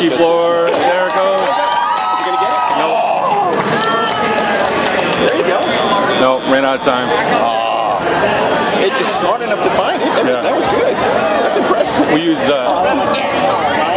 Rookie floor. There it goes. Is he going to get it? No. There you go. No, ran out of time. It's smart enough to find it. That was good. That's impressive. We use